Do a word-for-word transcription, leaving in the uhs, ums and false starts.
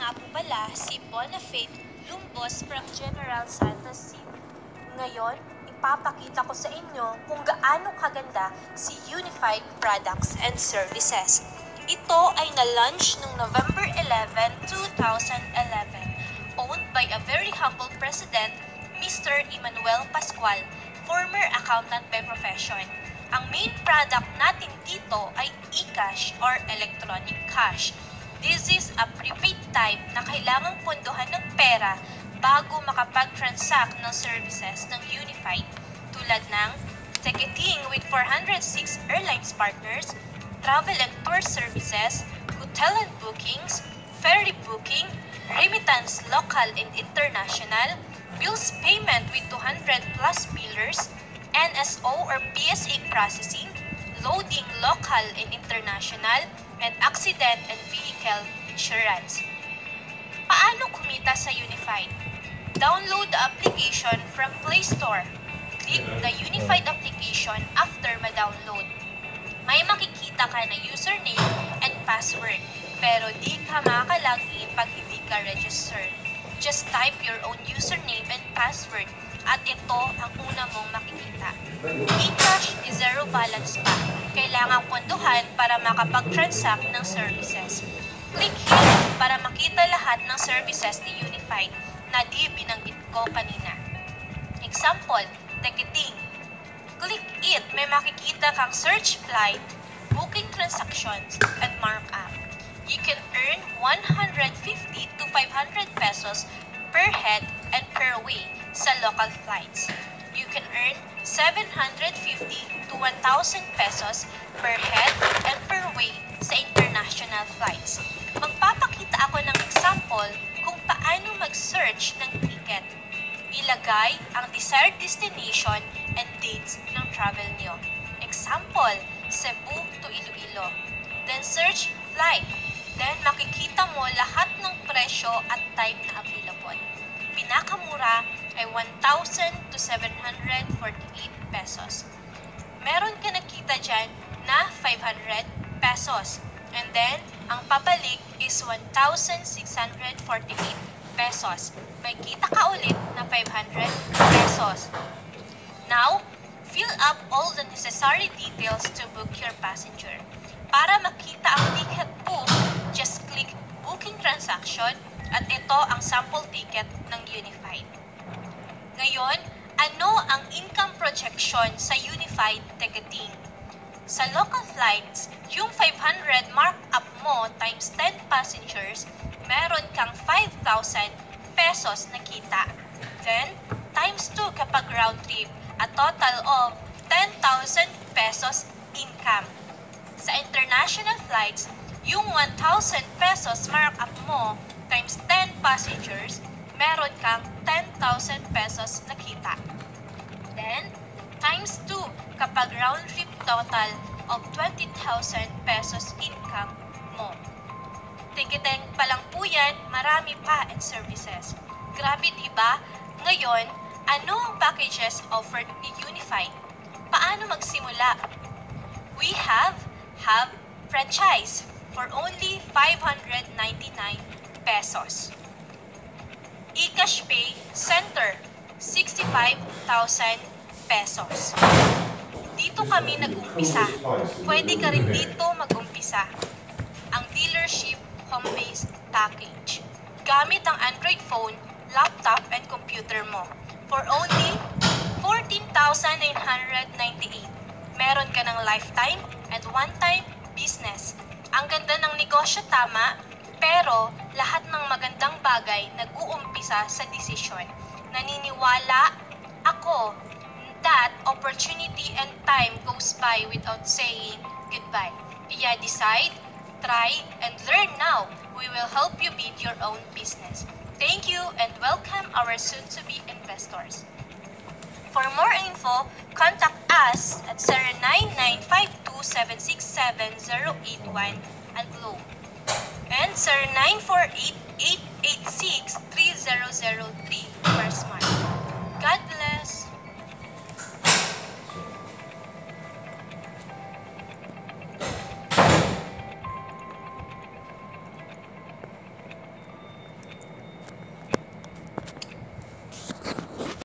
nga po pala si Bonafide Lumbos from General Santos City. Ngayon, ipapakita ko sa inyo kung gaano kaganda si Unified Products and Services. Ito ay na-launch noong November eleventh, two thousand eleven, owned by a very humble president, Mister Emmanuel Pascual, former accountant by profession. Ang main product natin dito ay e-cash or electronic cash. This is a prepaid type na kailangang pondohan ng pera bago makapag-transact ng services ng Unified, tulad ng ticketing with four hundred six airlines partners, travel and tour services, hotel and bookings, ferry booking, remittance local and international, bills payment with two hundred plus billers, N S O or P S A processing, loading local and international, and accident and vehicle insurance. Paano kumita sa Unified? Download the application from Play Store. Click the Unified application after ma-download. May makikita ka na username and password, pero di ka makakalagin pag hindi ka registered. Just type your own username and password at ito ang una mong makikita. E-cash is zero balance pa. Kailangang pondohan para makapag-transact ng services. Click here para makita lahat ng services ni Unified na di binanggit ko kanina. Example, ticketing. Click it, may makikita kang search flight, booking transactions, and markup. You can earn one hundred fifty to five hundred pesos per head and per way sa local flights. You can earn seven hundred fifty to one thousand pesos per head and per way sa international flights. Magpapakita ako ng example kung paano mag-search ng ticket. Ilagay ang desired destination and dates ng travel nyo. Example, Cebu to Iloilo. Then search flight. Then makikita mo lahat ng presyo at time na available. Pinakamura ay one thousand to seven hundred forty-eight pesos. Meron ka nakita dyan na five hundred pesos. And then, ang pabalik is one thousand six hundred forty-eight pesos. May kita ka ulit na five hundred pesos. Now, fill up all the necessary details to book your passenger. Para makita ang ticket book, just click Booking Transaction at ito ang sample ticket ng Unified. Ngayon, ano ang income projection sa Unified Ticketing? Sa local flights, yung five hundred markup mo times ten passengers, meron kang five thousand pesos na kita. Then, times two kapag round trip, a total of ten thousand pesos income. Sa international flights, yung one thousand pesos markup mo times ten passengers, meron kang ten thousand pesos na kita. Then, times two kapag round trip total of twenty thousand pesos income mo. Ticketing pa lang po yan, marami pa and services. Grabe diba? Ngayon, ano ang packages offered ni Unified? Paano magsimula? We have have franchise for only five hundred ninety-nine pesos. E-cash pay center, sixty-five thousand pesos. Dito kami nag-umpisa. Pwede ka rin dito mag-umpisa. Ang dealership home-based package. Gamit ang Android phone, laptop, and computer mo. For only fourteen thousand nine hundred ninety-eight. Meron ka ng lifetime and one-time business. Ang ganda ng negosyo, tama, pero lahat ng magandang bagay nag-uumpisa sa desisyon. Naniniwala ako that opportunity and time goes by without saying goodbye. Kaya decide, try, and learn now. We will help you build your own business. Thank you and welcome our soon-to-be investors. For more info, contact us at zero nine nine five two seven six seven zero eight one and Globe and zero nine four eight eight eight six three zero zero three for Smart.